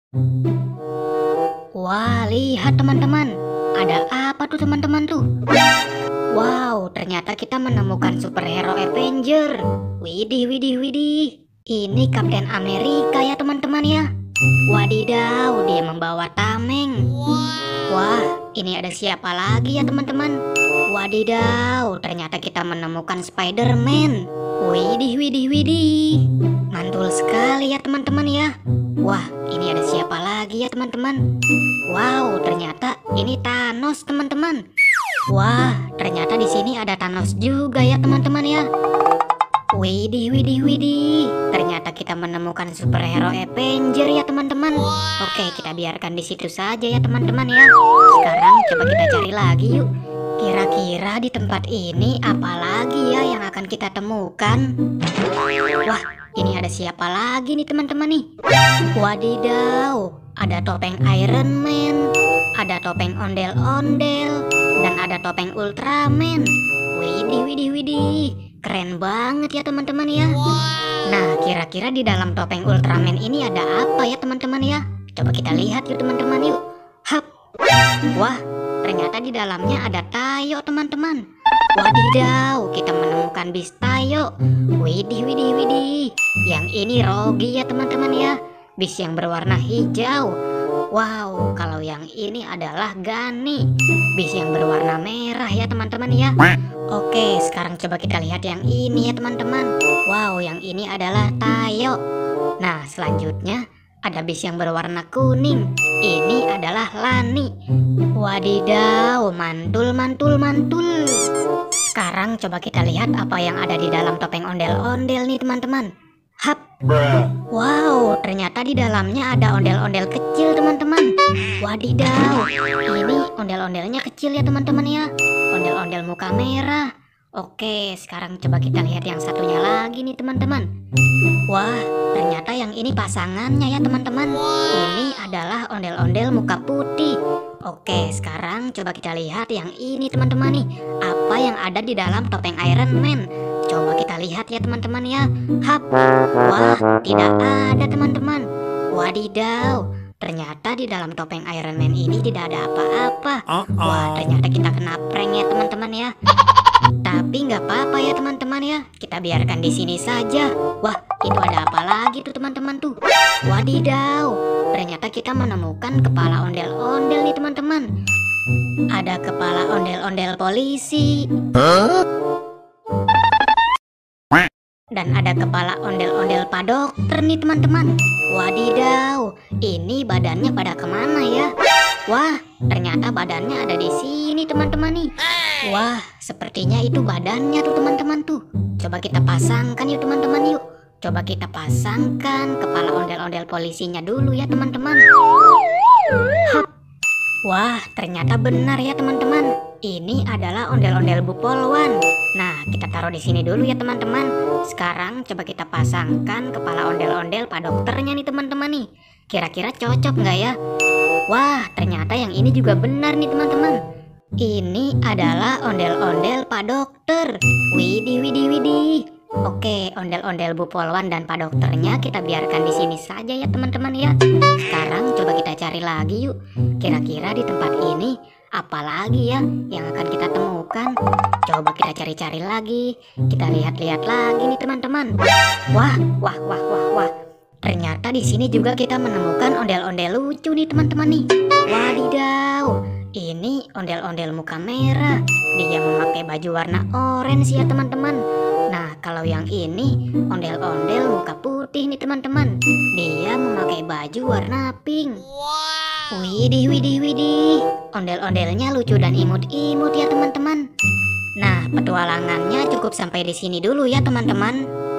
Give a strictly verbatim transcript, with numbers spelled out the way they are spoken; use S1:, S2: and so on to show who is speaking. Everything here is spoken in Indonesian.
S1: Wah, lihat teman-teman. Ada apa tuh teman-teman tuh? Wow, ternyata kita menemukan superhero Avenger. Widih, widih, widih. Ini Kapten Amerika ya teman-teman ya. Wadidaw, dia membawa tameng. Wah, ini ada siapa lagi ya teman-teman? Wadidaw, ternyata kita menemukan Spider-Man. Widih, widih, widih. Mantul sekali ya teman-teman ya. Wah, ini ada siapa lagi ya teman-teman? Wow, ternyata ini Thanos teman-teman. Wah, ternyata di sini ada Thanos juga ya teman-teman ya. Widih, widih, widih. Ternyata kita menemukan superhero Avenger ya teman-teman. Oke, kita biarkan di situ saja ya teman-teman ya. Sekarang coba kita cari lagi yuk. Kira-kira di tempat ini apa lagi ya yang akan kita temukan? Wah, ini ada siapa lagi nih teman-teman nih? Wadidaw, ada topeng Iron Man, ada topeng ondel-ondel, dan ada topeng Ultraman. Widih, widih, widih. Keren banget ya teman-teman ya. Nah, kira-kira di dalam topeng Ultraman ini ada apa ya teman-teman ya? Coba kita lihat yuk teman-teman yuk. Hap. Wah, ternyata di dalamnya ada Tayo teman-teman. Wadidaw, kita menemukan bis Tayo. Widih, widih, widih. Yang ini Rogi ya teman-teman ya. Bis yang berwarna hijau. Wow, kalau yang ini adalah Gani. Bis yang berwarna merah ya teman-teman ya. Oke, sekarang coba kita lihat yang ini ya teman-teman. Wow, yang ini adalah Tayo. Nah, selanjutnya ada bis yang berwarna kuning. Ini adalah Lani. Wadidaw, mantul, mantul, mantul. Sekarang coba kita lihat apa yang ada di dalam topeng ondel-ondel nih teman-teman. Hap. Wow, ternyata di dalamnya ada ondel-ondel kecil teman-teman. Wadidaw, ini ondel-ondelnya kecil ya teman-teman ya. Ondel-ondel muka merah. Oke, sekarang coba kita lihat yang satunya lagi nih teman-teman. Wah, ternyata yang ini pasangannya ya teman-teman. Ini adalah ondel-ondel muka putih. Oke, sekarang coba kita lihat yang ini teman-teman nih. Apa yang ada di dalam topeng Iron Man? Coba kita lihat ya teman-teman ya. Hap. Wah, tidak ada teman-teman. Wadidaw, ternyata di dalam topeng Iron Man ini tidak ada apa-apa. Wah, ternyata kita kena prank ya teman-teman ya. Tapi nggak apa-apa ya teman-teman ya. Kita biarkan di sini saja. Wah, itu ada apa lagi tuh teman-teman tuh? Wadidaw, ternyata kita menemukan kepala ondel-ondel nih teman-teman. Ada kepala ondel-ondel polisi. Dan ada kepala ondel-ondel Pak Dokter nih teman-teman. Wadidaw, ini badannya pada kemana ya? Wah, ternyata badannya ada di sini teman-teman nih. Wah, sepertinya itu badannya tuh teman-teman tuh. Coba kita pasangkan yuk teman-teman yuk. Coba kita pasangkan kepala ondel-ondel polisinya dulu ya teman-teman. Hap. Wah, ternyata benar ya teman-teman. Ini adalah ondel-ondel Bu Polwan. Nah, kita taruh di sini dulu ya teman-teman. Sekarang coba kita pasangkan kepala ondel-ondel Pak Dokternya nih teman-teman nih. Kira-kira cocok nggak ya? Wah, ternyata yang ini juga benar nih teman-teman. Ini adalah ondel-ondel Pak Dokter. Widih, widih, widih. Oke, ondel-ondel Bu Polwan dan Pak Dokternya kita biarkan di sini saja ya teman-teman ya. Sekarang coba kita cari lagi yuk. Kira-kira di tempat ini apa lagi ya yang akan kita temukan? Coba kita cari-cari lagi. Kita lihat-lihat lagi nih teman-teman. Wah, wah, wah, wah, wah. Ternyata di sini juga kita menemukan ondel-ondel lucu nih teman-teman nih. Wadidaw, ini ondel-ondel muka merah. Dia memakai baju warna orange ya teman-teman. Nah, kalau yang ini ondel-ondel muka putih nih teman-teman. Dia memakai baju warna pink. Widih, widih, widih. Ondel-ondelnya lucu dan imut-imut ya teman-teman. Nah, petualangannya cukup sampai di sini dulu ya teman-teman.